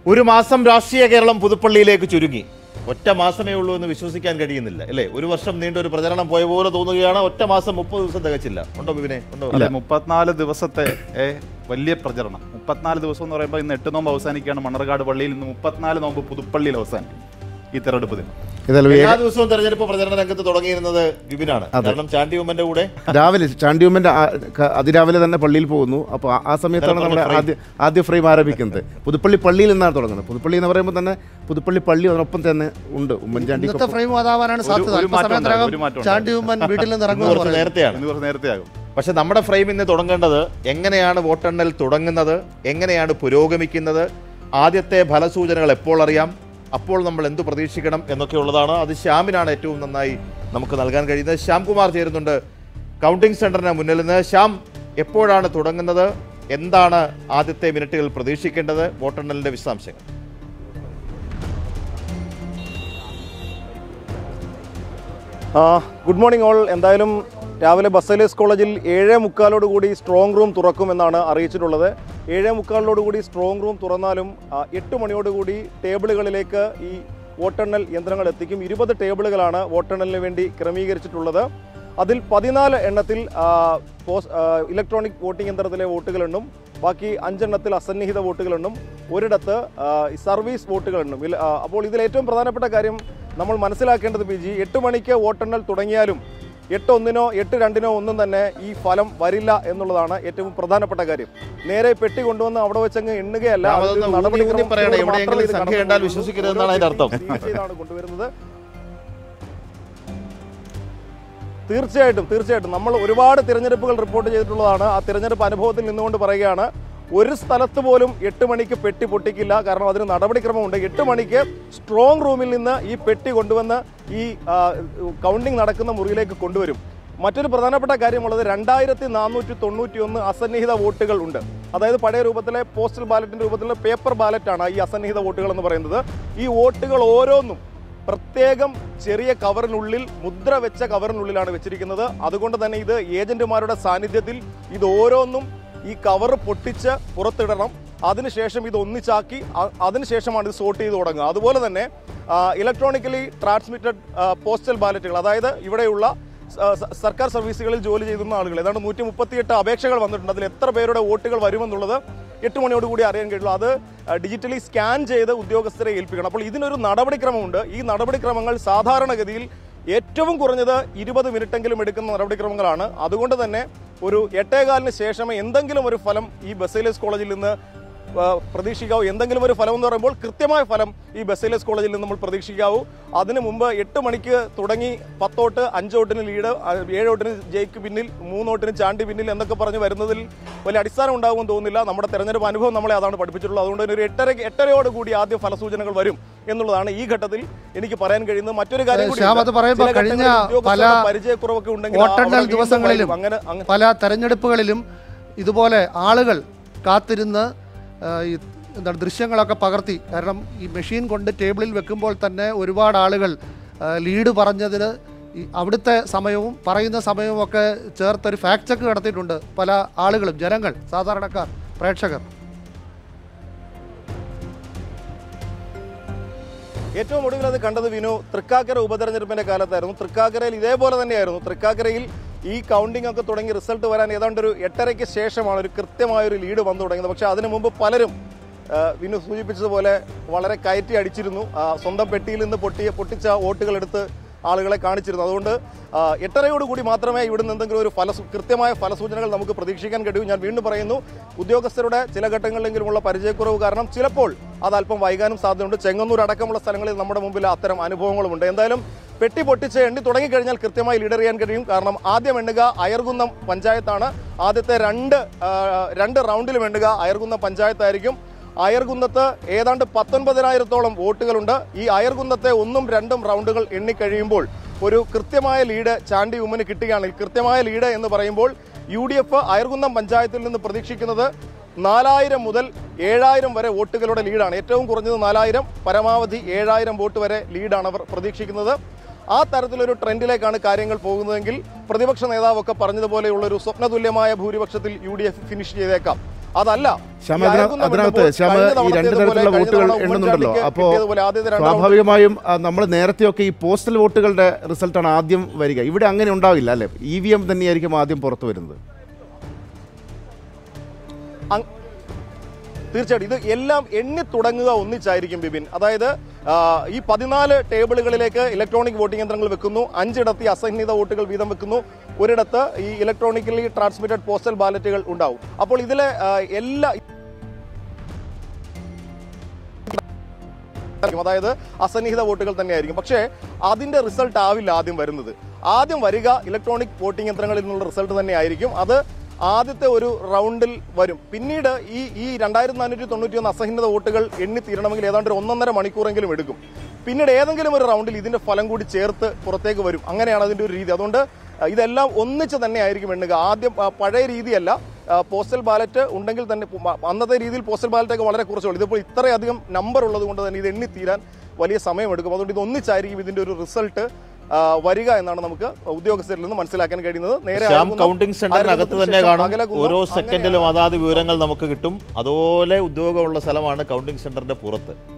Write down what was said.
ഒരു മാസം രാഷ്ട്രീയ കേരളം പുതുപ്പള്ളിയിലേക്ക് ചുരുങ്ങി. ഒറ്റ മാസമേ ഉള്ളൂ എന്ന് വിശ്വസിക്കാൻ കഴിയുന്നില്ല അല്ലേ? ഒരു വർഷം നീണ്ട ഒരു പ്രചരണം പോയ പോലെ തോന്നുകയാണ്. ഒറ്റ മാസം 30 ദിവസം തികച്ചില്ല. ഉണ്ടോ ബിബിനെ? ഉണ്ടോ? 34 ദിവസത്തെ വലിയ പ്രചരണം. 34 ദിവസം എന്ന് പറയുമ്പോൾ ഇന്ന് 8 നോമ്പ് അവസാനിക്കുകയാണ് മണ്ണർകാട് പള്ളിയിൽ. ഇന്ന് 34 നോമ്പ് പുതുപ്പള്ളിയിൽ അവസാനിക്കും ഈ തെരഞ്ഞെടുപ്പ് ദിനം. എല്ലാ ദിവസവും തെരഞ്ഞെടുപ്പ് പ്രചരണ രംഗത്ത് തുടങ്ങിയിരുന്നത് ബിബിനാണ്. കാരണം ചാണ്ടി ഉമ്മന്റെ കൂടെ രാവിലെ ചാണ്ടി ഉമ്മന്റെ അതിരാവിലെ തന്നെ പള്ളിയിൽ പോകുന്നു. അപ്പോൾ ആ സമയത്താണ് നമ്മുടെ ആദ്യ ഫ്രെയിം ആരംഭിക്കുന്നത്. പുതുപ്പള്ളി പള്ളിയിൽ നിന്നാണ് തുടങ്ങുന്നത്. പുതുപ്പള്ളി എന്ന് പറയുമ്പോൾ തന്നെ പുതുപ്പള്ളി പള്ളി അതിനൊപ്പം തന്നെ ഉണ്ട്. ഉമ്മൻചാണ്ടി നേരത്തെയാകും. പക്ഷെ നമ്മുടെ ഫ്രെയിം ഇന്ന് തുടങ്ങേണ്ടത് എങ്ങനെയാണ് വോട്ടെണ്ണൽ തുടങ്ങുന്നത്, എങ്ങനെയാണ് പുരോഗമിക്കുന്നത്, ആദ്യത്തെ ഫലസൂചനകൾ എപ്പോൾ അറിയാം, അപ്പോൾ നമ്മൾ എന്തു പ്രതീക്ഷിക്കണം എന്നൊക്കെയുള്ളതാണ്. അത് ശ്യാമിനാണ് ഏറ്റവും നന്നായി നമുക്ക് നൽകാൻ കഴിയുന്നത്. ശ്യാംകുമാർ ചേരുന്നുണ്ട് കൗണ്ടിംഗ് സെന്ററിന് മുന്നിൽ നിന്ന്. ശ്യാം, എപ്പോഴാണ് തുടങ്ങുന്നത്? എന്താണ് ആദ്യത്തെ മിനിറ്റുകൾ പ്രതീക്ഷിക്കേണ്ടത്? വോട്ടെണ്ണലിന്റെ വിശദാംശങ്ങൾ. Good morning all. എന്തായാലും രാവിലെ ബസേലിയസ് കോളേജിൽ 7:45 സ്ട്രോങ് റൂം തുറക്കുമെന്നാണ് അറിയിച്ചിട്ടുള്ളത്. 7:45 സ്ട്രോങ് റൂം തുറന്നാലും 8 മണിയോടുകൂടി ടേബിളുകളിലേക്ക് ഈ വോട്ടെണ്ണൽ യന്ത്രങ്ങൾ എത്തിക്കും. 20 ടേബിളുകളാണ് വോട്ടെണ്ണലിന് വേണ്ടി ക്രമീകരിച്ചിട്ടുള്ളത്. അതിൽ 14 എണ്ണത്തിൽ ഇലക്ട്രോണിക് വോട്ടിംഗ് യന്ത്രത്തിലെ വോട്ടുകളെണ്ണും, ബാക്കി 5 എണ്ണത്തിൽ അസന്നിഹിത വോട്ടുകളെണ്ണും, ഒരിടത്ത് സർവീസ് വോട്ടുകളെണ്ണും. അപ്പോൾ ഇതിൽ ഏറ്റവും പ്രധാനപ്പെട്ട കാര്യം നമ്മൾ മനസ്സിലാക്കേണ്ടത് പി ജി, 8 മണിക്ക് വോട്ടെണ്ണൽ തുടങ്ങിയാലും 8:01 8:02 ഒന്നും തന്നെ ഈ ഫലം വരില്ല എന്നുള്ളതാണ് ഏറ്റവും പ്രധാനപ്പെട്ട കാര്യം. നേരെ പെട്ടി കൊണ്ടുവന്ന് അവിടെ വെച്ചങ്ങ് എണ്ണുകയല്ല, കൊണ്ടുവരുന്നത്. തീർച്ചയായിട്ടും നമ്മൾ ഒരുപാട് തിരഞ്ഞെടുപ്പുകൾ റിപ്പോർട്ട് ചെയ്തിട്ടുള്ളതാണ്. ആ തിരഞ്ഞെടുപ്പ് അനുഭവത്തിൽ നിന്നുകൊണ്ട് പറയുകയാണ്, ഒരു സ്ഥലത്ത് പോലും 8 മണിക്ക് പെട്ടി പൊട്ടിക്കില്ല. കാരണം അതിന് നടപടിക്രമമുണ്ട്. 8 മണിക്ക് സ്ട്രോങ് റൂമിൽ നിന്ന് ഈ പെട്ടി കൊണ്ടുവന്ന് ഈ കൗണ്ടിംഗ് നടക്കുന്ന മുറിയിലേക്ക് കൊണ്ടുവരും. മറ്റൊരു പ്രധാനപ്പെട്ട കാര്യമുള്ളത്, 2491 അസന്നിഹിത വോട്ടുകൾ ഉണ്ട്. അതായത് പഴയ രൂപത്തിലെ പോസ്റ്റൽ ബാലറ്റിന്റെ രൂപത്തിലുള്ള പേപ്പർ ബാലറ്റാണ് ഈ അസന്നിഹിത വോട്ടുകൾ എന്ന് പറയുന്നത്. ഈ വോട്ടുകൾ ഓരോന്നും പ്രത്യേകം ചെറിയ കവറിനുള്ളിൽ, മുദ്ര വെച്ച കവറിനുള്ളിലാണ് വെച്ചിരിക്കുന്നത്. അതുകൊണ്ട് തന്നെ ഇത് ഏജന്റുമാരുടെ സാന്നിധ്യത്തിൽ ഇത് ഓരോന്നും ഈ കവർ പൊട്ടിച്ച് പുറത്തിടണം. അതിനുശേഷം ഇത് ഒന്നിച്ചാക്കി അതിനുശേഷമാണ് ഇത് സോർട്ട് ചെയ്ത് തുടങ്ങുക. അതുപോലെ തന്നെ ഇലക്ട്രോണിക്കലി ട്രാൻസ്മിറ്റഡ് പോസ്റ്റൽ ബാലറ്റുകൾ, അതായത് ഇവിടെയുള്ള സർക്കാർ സർവീസുകളിൽ ജോലി ചെയ്യുന്ന ആളുകൾ ഏതാണ്ട് 138 അപേക്ഷകൾ വന്നിട്ടുണ്ട്. അതിൽ എത്ര പേരുടെ വോട്ടുകൾ വരുമെന്നുള്ളത് 8 മണിയോടുകൂടി അറിയാൻ കഴിയുള്ളൂ. അത് ഡിജിറ്റലി സ്കാൻ ചെയ്ത് ഉദ്യോഗസ്ഥരെ ഏൽപ്പിക്കണം. അപ്പോൾ ഇതിനൊരു നടപടിക്രമമുണ്ട്. ഈ നടപടിക്രമങ്ങൾ സാധാരണഗതിയിൽ ഏറ്റവും കുറഞ്ഞത് 20 മിനിറ്റെങ്കിലും എടുക്കുന്ന നടപടിക്രമങ്ങളാണ്. അതുകൊണ്ട് തന്നെ ഒരു 8:15 ശേഷമേ എന്തെങ്കിലും ഒരു ഫലം ഈ ബസേലിയസ് കോളേജിൽ നിന്ന് പ്രതീക്ഷിക്കാവൂ. എന്തെങ്കിലും ഒരു ഫലം എന്ന് പറയുമ്പോൾ കൃത്യമായ ഫലം ഈ ബസേലിയസ് കോളേജിൽ നിന്ന് നമ്മൾ പ്രതീക്ഷിക്കാവൂ. അതിനു മുമ്പ് 8 മണിക്ക് തുടങ്ങി 10 വോട്ട് 5 വോട്ടിന് ലീഡ്, 7 വോട്ടിന് ജയിക്ക് പിന്നിൽ, 3 വോട്ടിന് ചാണ്ടി പിന്നിൽ എന്നൊക്കെ പറഞ്ഞ് വരുന്നതിൽ വലിയ അടിസ്ഥാനം ഉണ്ടാകുമെന്ന് തോന്നുന്നില്ല. നമ്മുടെ തെരഞ്ഞെടുപ്പ് അനുഭവം നമ്മളെ അതാണ് പഠിപ്പിച്ചിട്ടുള്ളത്. അതുകൊണ്ട് തന്നെ ഒരു 8:30 കൂടി ആദ്യ ഫലസൂചനകൾ വരും എന്നുള്ളതാണ് ഈ ഘട്ടത്തിൽ എനിക്ക് പറയാൻ കഴിയുന്നത്. മറ്റൊരു കാര്യം കൂടി, പരിചയക്കുറവൊക്കെ ഉണ്ടെങ്കിൽ ദിവസങ്ങളിലും പല തെരഞ്ഞെടുപ്പുകളിലും ഇതുപോലെ ആളുകൾ കാത്തിരുന്ന് എന്താണ് ദൃശ്യങ്ങളൊക്കെ പകർത്തി. കാരണം ഈ മെഷീൻ കൊണ്ട് ടേബിളിൽ വെക്കുമ്പോൾ തന്നെ ഒരുപാട് ആളുകൾ ലീഡ് പറഞ്ഞതിന് അവിടുത്തെ സമയവും പറയുന്ന സമയവും ഒക്കെ ചേർത്തൊരു ഫാക്ട് ചെക്ക് നടത്തിയിട്ടുണ്ട് പല ആളുകളും, ജനങ്ങൾ, സാധാരണക്കാർ, പ്രേക്ഷകർ. ഏറ്റവും ഒടുവിൽ അത് കണ്ടത് വിനു തൃക്കാക്കര ഉപതെരഞ്ഞെടുപ്പിന്റെ കാലത്തായിരുന്നു. തൃക്കാക്കരയിൽ ഇതേപോലെ തന്നെയായിരുന്നു. തൃക്കാക്കരയിൽ ഈ കൗണ്ടിംഗ് ഒക്കെ തുടങ്ങി റിസൾട്ട് വരാൻ ഏതാണ്ട് ഒരു 8:30 ശേഷമാണ് ഒരു കൃത്യമായൊരു ലീഡ് വന്നു തുടങ്ങിയത്. പക്ഷേ അതിനു മുമ്പ് പലരും വിനു സൂചിപ്പിച്ചതുപോലെ വളരെ കയറ്റി അടിച്ചിരുന്നു. സ്വന്തം പെട്ടിയിൽ നിന്ന് പൊട്ടിച്ച വോട്ടുകൾ എടുത്ത് ആളുകളെ കാണിച്ചിരുന്നു. അതുകൊണ്ട് 8:30 കൂടി മാത്രമേ ഇവിടുന്ന് എന്തെങ്കിലും ഒരു കൃത്യമായ ഫലസൂചനകൾ നമുക്ക് പ്രതീക്ഷിക്കാൻ കഴിയൂ. ഞാൻ വീണ്ടും പറയുന്നു, ഉദ്യോഗസ്ഥരുടെ ചില ഘട്ടങ്ങളിലെങ്കിലുമുള്ള പരിചയക്കുറവ് കാരണം ചിലപ്പോൾ അത് അല്പം വൈകാനും സാധ്യതയുണ്ട്. ചെങ്ങന്നൂർ അടക്കമുള്ള സ്ഥലങ്ങളിൽ നമ്മുടെ മുമ്പിൽ അത്തരം അനുഭവങ്ങളുമുണ്ട്. എന്തായാലും പെട്ടി പൊട്ടിച്ച് എണ്ണി തുടങ്ങിക്കഴിഞ്ഞാൽ കൃത്യമായി ലീഡ് അറിയാൻ കഴിയും. കാരണം ആദ്യം എണ്ണുക അയർകുന്നം പഞ്ചായത്താണ്. ആദ്യത്തെ രണ്ട് റൗണ്ടിലും എണ്ണുക അയർകുന്നം പഞ്ചായത്തായിരിക്കും. അയർകുന്നത്ത് ഏതാണ്ട് 19,000-ഓളം വോട്ടുകളുണ്ട്. ഈ അയർകുന്നത്തെ 1ഉം 2ഉം റൗണ്ടുകൾ എണ്ണിക്കഴിയുമ്പോൾ ഒരു കൃത്യമായ ലീഡ് ചാണ്ടി ഉമ്മന് കിട്ടുകയാണെങ്കിൽ, കൃത്യമായ ലീഡ് എന്ന് പറയുമ്പോൾ UDF അയർകുന്നം പഞ്ചായത്തിൽ നിന്ന് പ്രതീക്ഷിക്കുന്നത് 4,000 മുതൽ 7,000 വരെ വോട്ടുകളുടെ ലീഡാണ്. ഏറ്റവും കുറഞ്ഞത് 4,000, പരമാവധി 7,000 വോട്ട് വരെ ലീഡാണ് അവർ പ്രതീക്ഷിക്കുന്നത്. ആ തരത്തിലൊരു ട്രെൻഡിലേക്കാണ് കാര്യങ്ങൾ പോകുന്നതെങ്കിൽ പ്രതിപക്ഷ നേതാവൊക്കെ പറഞ്ഞതുപോലെയുള്ള ഒരു സ്വപ്നതുല്യമായ ഭൂരിപക്ഷത്തിൽ UDF ഫിനിഷ് ചെയ്തേക്കാം. അതല്ല അതിനകത്ത് ശ്യാമ ഈ രണ്ട് തരത്തിലുള്ള വോട്ടുകൾ എണ്ണുന്നുണ്ടല്ലോ. അപ്പോൾ സ്വാഭാവികമായും നമ്മൾ നേരത്തെയൊക്കെ ഈ പോസ്റ്റൽ വോട്ടുകളുടെ റിസൾട്ടാണ് ആദ്യം വരിക. ഇവിടെ അങ്ങനെ ഉണ്ടാവില്ല അല്ലേ? EVM തന്നെയായിരിക്കും ആദ്യം പുറത്തു വരുന്നത്. തീർച്ചയായിട്ടും ഇത് എല്ലാം എണ്ണി തുടങ്ങുക ഒന്നിച്ചായിരിക്കും ബിബിൻ. അതായത് ഈ 14 ടേബിളുകളിലേക്ക് ഇലക്ട്രോണിക് വോട്ടിംഗ് യന്ത്രങ്ങൾ വെക്കുന്നു. 5 ഇടത്ത് അസന്നിഹിത വോട്ടുകൾ വീതം വെക്കുന്നു. ഒരിടത്ത് ഈ ഇലക്ട്രോണിക്കലി ട്രാൻസ്മിറ്റഡ് പോസ്റ്റൽ ബാലറ്റുകൾ ഉണ്ടാവും. അപ്പോൾ ഇതിലെ അതായത് അസന്നിഹിത വോട്ടുകൾ തന്നെയായിരിക്കും. പക്ഷേ അതിന്റെ റിസൾട്ട് ആവില്ല ആദ്യം വരുന്നത്. ആദ്യം വരിക ഇലക്ട്രോണിക് വോട്ടിംഗ് യന്ത്രങ്ങളിൽ നിന്നുള്ള റിസൾട്ട് തന്നെ ആയിരിക്കും. അത് ആദ്യത്തെ ഒരു റൗണ്ടിൽ വരും. പിന്നീട് ഈ 2491 അസന്നിഹിത വോട്ടുകൾ എണ്ണി തീരണമെങ്കിൽ ഏതാണ്ട് ഒരു 1.5 മണിക്കൂറെങ്കിലും എടുക്കും. പിന്നീട് ഏതെങ്കിലും ഒരു റൗണ്ടിൽ ഇതിന്റെ ഫലം കൂടി ചേർത്ത് പുറത്തേക്ക് വരും. അങ്ങനെയാണ് അതിന്റെ ഒരു രീതി. അതുകൊണ്ട് ഇതെല്ലാം ഒന്നിച്ച് തന്നെ ആയിരിക്കും എണ്ണുക. ആദ്യം പഴയ രീതിയല്ല, പോസ്റ്റൽ ബാലറ്റ് ഉണ്ടെങ്കിൽ തന്നെ അന്നത്തെ രീതിയിൽ പോസ്റ്റൽ ബാലറ്റൊക്കെ വളരെ കുറച്ചുള്ളൂ. ഇതിപ്പോൾ ഇത്രയധികം നമ്പർ ഉള്ളത് കൊണ്ട് തന്നെ ഇത് എണ്ണി തീരാൻ വലിയ സമയമെടുക്കും. അതുകൊണ്ട് ഇത് ഒന്നിച്ചായിരിക്കും ഇതിന്റെ ഒരു റിസൾട്ട് വരിക എന്നാണ് നമുക്ക് ഉദ്യോഗസ്ഥരിൽ നിന്ന് മനസ്സിലാക്കാൻ കഴിയുന്നത്. നേരെ കൗണ്ടിംഗ് സെന്ററിനകത്ത് തന്നെ കാണും. ഓരോ സെക്കൻഡിലും അതാത് വിവരങ്ങൾ നമുക്ക് കിട്ടും. അതുപോലെ ഉദ്യോഗമുള്ള സ്ഥലമാണ് കൗണ്ടിംഗ് സെന്ററിന്റെ പുറത്ത്.